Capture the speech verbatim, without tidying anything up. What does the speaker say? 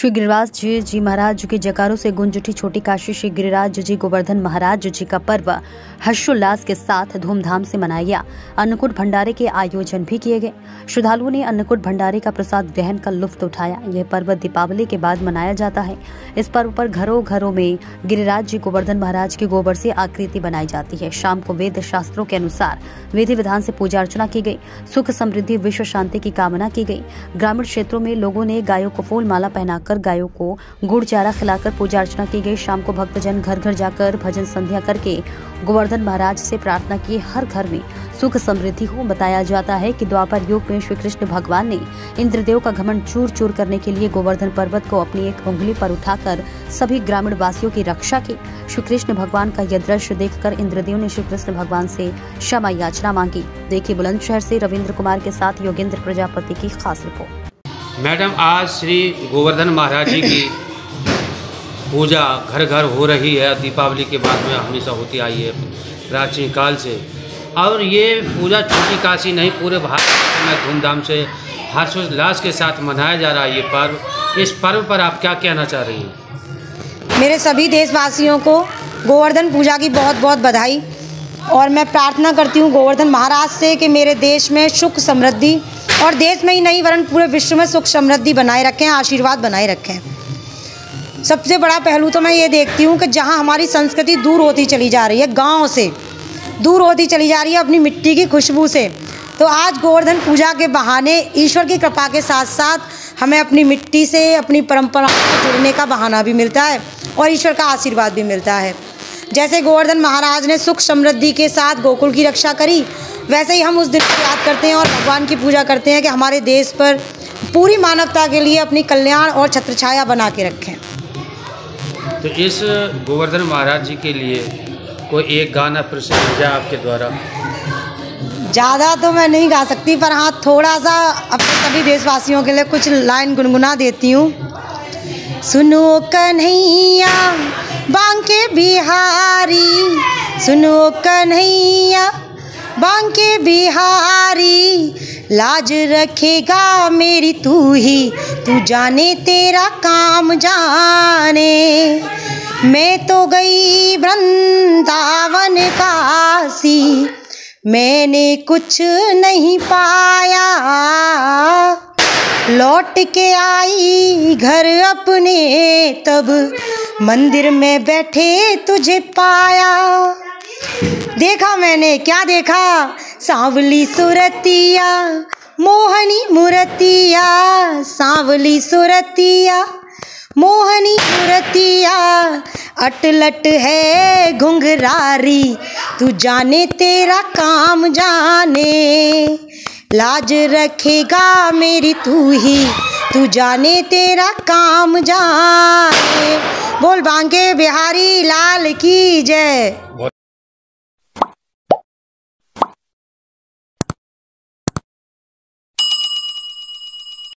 श्री गिरिराज जी, जी महाराज के जयकारों से गूंज उठी छोटी काशी। श्री गिरिराज जी गोवर्धन महाराज जी का पर्व हर्षोल्लास के साथ धूमधाम से मनाया गया। अन्नकूट भंडारे के आयोजन भी किए गए। श्रद्धालुओं ने अन्नकूट भंडारे का प्रसाद ग्रहण का लुत्फ उठाया। यह पर्व दीपावली के बाद मनाया जाता है। इस पर्व पर घरों घरों में गिरिराज जी गोवर्धन महाराज के गोबर से आकृति बनाई जाती है। शाम को वेद शास्त्रों के अनुसार विधि विधान से पूजा अर्चना की गई। सुख समृद्धि विश्व शांति की कामना की गई। ग्रामीण क्षेत्रों में लोगों ने गायों को फूल माला पहनाकर गायों को गुड़ चारा खिलाकर पूजा अर्चना की गई। शाम को भक्तजन घर घर जाकर भजन संध्या करके गोवर्धन महाराज से प्रार्थना की हर घर में सुख समृद्धि हो। बताया जाता है कि द्वापर युग में श्री कृष्ण भगवान ने इंद्रदेव का घमंड चूर चूर करने के लिए गोवर्धन पर्वत को अपनी एक उंगली पर उठाकर सभी ग्रामीण वासियों की रक्षा की। श्री कृष्ण भगवान का यह दृश्य देखकर इंद्रदेव ने श्री कृष्ण भगवान से क्षमा याचना मांगी। देखिए बुलंदशहर से रविंद्र कुमार के साथ योगेंद्र प्रजापति की खास रिपोर्ट। मैडम, आज श्री गोवर्धन महाराज जी की पूजा घर घर हो रही है। दीपावली के बाद में हमेशा होती आई है प्राचीन काल से, और ये पूजा छोटी काशी नहीं पूरे भारत में धूमधाम से हर्षोल्लास के साथ मनाया जा रहा है ये पर्व। इस पर्व पर आप क्या कहना चाह रही हैं? मेरे सभी देशवासियों को गोवर्धन पूजा की बहुत बहुत बधाई, और मैं प्रार्थना करती हूँ गोवर्धन महाराज से कि मेरे देश में सुख समृद्धि, और देश में ही नहीं वरन पूरे विश्व में सुख समृद्धि बनाए रखें, आशीर्वाद बनाए रखें। सबसे बड़ा पहलू तो मैं ये देखती हूँ कि जहाँ हमारी संस्कृति दूर होती चली जा रही है, गांव से दूर होती चली जा रही है अपनी मिट्टी की खुशबू से, तो आज गोवर्धन पूजा के बहाने ईश्वर की कृपा के साथ साथ हमें अपनी मिट्टी से, अपनी परंपरा से जुड़ने का बहाना भी मिलता है और ईश्वर का आशीर्वाद भी मिलता है। जैसे गोवर्धन महाराज ने सुख समृद्धि के साथ गोकुल की रक्षा करी, वैसे ही हम उस दिन को याद करते हैं और भगवान की पूजा करते हैं कि हमारे देश पर पूरी मानवता के लिए अपनी कल्याण और छत्रछाया बना के रखें। तो इस गोवर्धन महाराज जी के लिए कोई एक गाना प्रस्तुत जाए आपके द्वारा? ज़्यादा तो मैं नहीं गा सकती, पर हाँ थोड़ा सा अपने सभी देशवासियों के लिए कुछ लाइन गुनगुना देती हूँ। सुनो कन्हैया बांके बिहारी, सुनो कन्हैया बांके बिहारी, लाज रखेगा मेरी तू ही, तू जाने तेरा काम जाने। मैं तो गई वृंदावन काशी, मैंने कुछ नहीं पाया, लौट के आई घर अपने तब मंदिर में बैठे तुझे पाया। देखा मैंने क्या देखा, सांवली सुरतिया मोहनी मूर्तिया, सांवली सुरतिया मोहनी मूर्तिया, अटलट है घुंघरारी, तू जाने तेरा काम जाने। लाज रखेगा मेरी तू ही, तू जाने तेरा काम जाने। बोल बांके बिहारी लाल की जय।